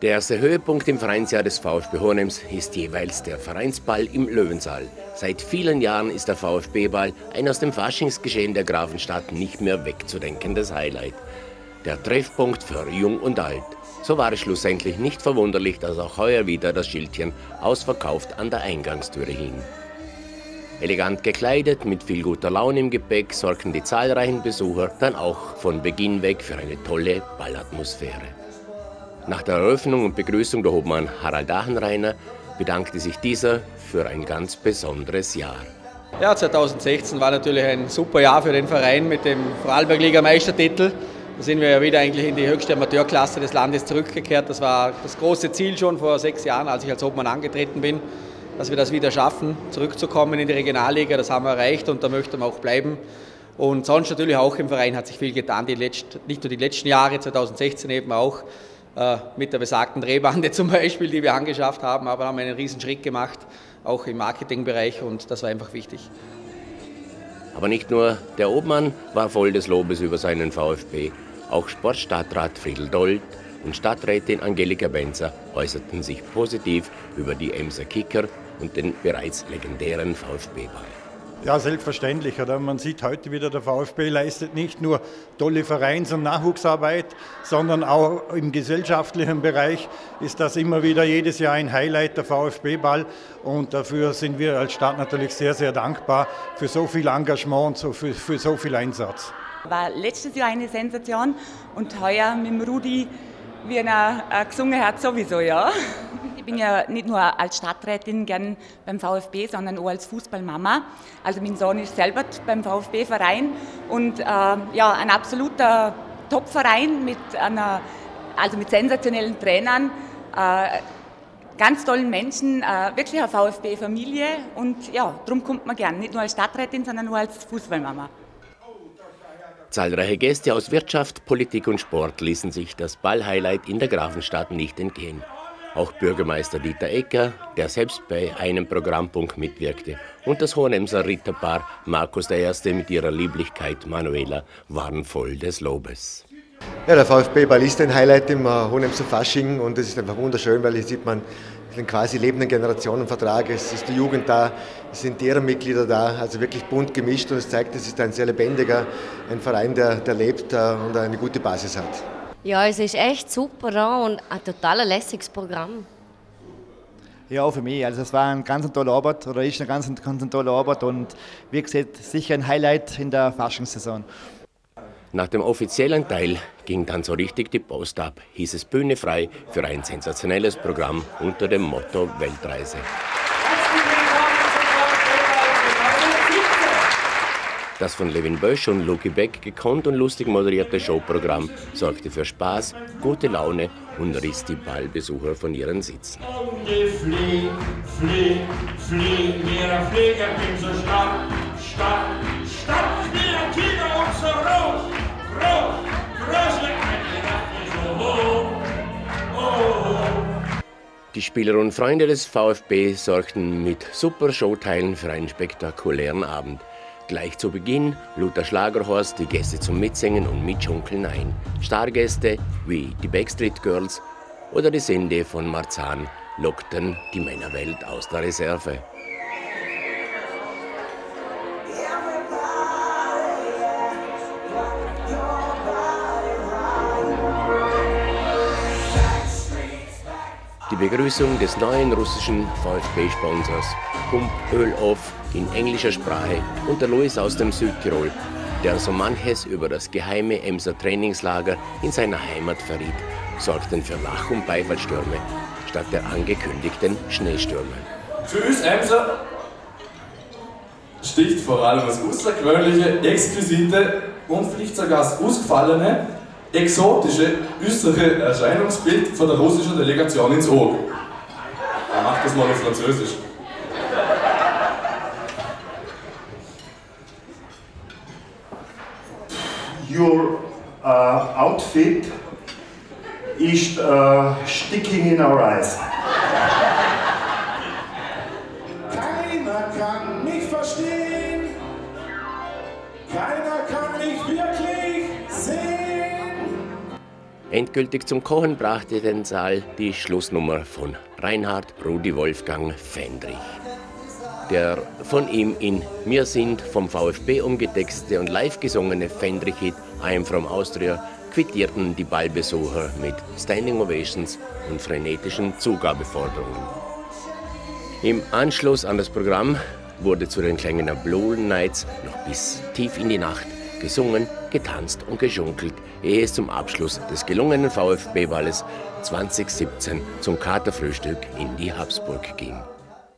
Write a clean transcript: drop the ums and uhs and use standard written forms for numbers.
Der erste Höhepunkt im Vereinsjahr des VfB Hohenems ist jeweils der Vereinsball im Löwensaal. Seit vielen Jahren ist der VfB-Ball ein aus dem Faschingsgeschehen der Grafenstadt nicht mehr wegzudenkendes Highlight. Der Treffpunkt für Jung und Alt. So war es schlussendlich nicht verwunderlich, dass auch heuer wieder das Schildchen ausverkauft an der Eingangstüre hing. Elegant gekleidet, mit viel guter Laune im Gepäck, sorgten die zahlreichen Besucher dann auch von Beginn weg für eine tolle Ballatmosphäre. Nach der Eröffnung und Begrüßung der Hofmann Harald Achenreiner bedankte sich dieser für ein ganz besonderes Jahr. Ja, 2016 war natürlich ein super Jahr für den Verein mit dem Vorarlberg-Liga-Meistertitel. Da sind wir ja wieder eigentlich in die höchste Amateurklasse des Landes zurückgekehrt. Das war das große Ziel schon vor 6 Jahren, als ich als Obmann angetreten bin, dass wir das wieder schaffen, zurückzukommen in die Regionalliga. Das haben wir erreicht und da möchten wir auch bleiben. Und sonst natürlich auch im Verein hat sich viel getan, nicht nur die letzten Jahre, 2016 eben auch. Mit der besagten Drehbande zum Beispiel, die wir angeschafft haben, aber haben einen riesen Schritt gemacht, auch im Marketingbereich und das war einfach wichtig. Aber nicht nur der Obmann war voll des Lobes über seinen VfB, auch Sportstadtrat Friedl Dold und Stadträtin Angelika Benzer äußerten sich positiv über die Emser Kicker und den bereits legendären VfB-Ball. Ja, selbstverständlich. Oder? Man sieht heute wieder, der VfB leistet nicht nur tolle Vereins- und Nachwuchsarbeit, sondern auch im gesellschaftlichen Bereich ist das immer wieder jedes Jahr ein Highlight, der VfB-Ball. Und dafür sind wir als Stadt natürlich sehr, sehr dankbar für so viel Engagement und für so viel Einsatz. War letztes Jahr eine Sensation und heuer mit dem Rudi, wie er gesungen hat, sowieso, ja. Ich bin ja nicht nur als Stadträtin gern beim VfB, sondern auch als Fußballmama. Also mein Sohn ist selber beim VfB-Verein und ja, ein absoluter Top-Verein mit sensationellen Trainern, ganz tollen Menschen, wirklich eine VfB-Familie und ja, darum kommt man gern, nicht nur als Stadträtin, sondern auch als Fußballmama. Zahlreiche Gäste aus Wirtschaft, Politik und Sport ließen sich das Ball-Highlight in der Grafenstadt nicht entgehen. Auch Bürgermeister Dieter Ecker, der selbst bei einem Programmpunkt mitwirkte, und das Hohenemser Ritterpaar Markus I. mit ihrer Lieblichkeit Manuela waren voll des Lobes. Ja, der VfB-Ball ist ein Highlight im Hohenemser Fasching und es ist einfach wunderschön, weil hier sieht man den quasi lebenden Generationenvertrag. Es ist die Jugend da, es sind die Ehrenmitglieder da, also wirklich bunt gemischt und es zeigt, es ist ein sehr lebendiger, ein Verein, der lebt und eine gute Basis hat. Ja, es ist echt super und ein total lässiges Programm. Ja, auch für mich. Also es war eine ganz tolle Arbeit oder ist eine ganz tolle Arbeit und wie gesagt, sicher ein Highlight in der Faschingssaison. Nach dem offiziellen Teil ging dann so richtig die Post ab, hieß es Bühne frei für ein sensationelles Programm unter dem Motto Weltreise. Das von Levin Bösch und Luki Beck gekonnt und lustig moderierte Showprogramm sorgte für Spaß, gute Laune und riss die Ballbesucher von ihren Sitzen. Flieg, flieg, flieg, jeder Flieger ging so stark, stark, stark, wie ein Tiger und so rot, rot, groß, so hoch, oh. Die Spieler und Freunde des VfB sorgten mit super Showteilen für einen spektakulären Abend. Gleich zu Beginn lud der Schlagerhorst die Gäste zum Mitsingen und Mitschunkeln ein. Stargäste wie die Backstreet Girls oder die Sinde von Marzahn lockten die Männerwelt aus der Reserve. Die Begrüßung des neuen russischen VfB-Sponsors Pump Öl auf in englischer Sprache und der Louis aus dem Südtirol, der so manches über das geheime Emser Trainingslager in seiner Heimat verriet, sorgten für Lach- und Beifallstürme statt der angekündigten Schneestürme. Für uns Emser sticht vor allem das außergewöhnliche, exquisite und vielleicht sogar das ausgefallene, exotische äußere Erscheinungsbild von der russischen Delegation ins Auge. Er macht das mal auf Französisch. Your outfit is sticking in our eyes. Keiner kann mich verstehen, keiner kann mich wirklich sehen. Endgültig zum Kochen brachte den Saal die Schlussnummer von Reinhard Rudi Wolfgang Fendrich. Der von ihm in Wir sind vom VfB umgetextete und live gesungene Fendrich-Hit I'm from Austria quittierten die Ballbesucher mit Standing Ovations und frenetischen Zugabeforderungen. Im Anschluss an das Programm wurde zu den Klängen der Blue Nights noch bis tief in die Nacht gesungen, getanzt und geschunkelt, ehe es zum Abschluss des gelungenen VfB-Balles 2017 zum Katerfrühstück in die Habsburg ging.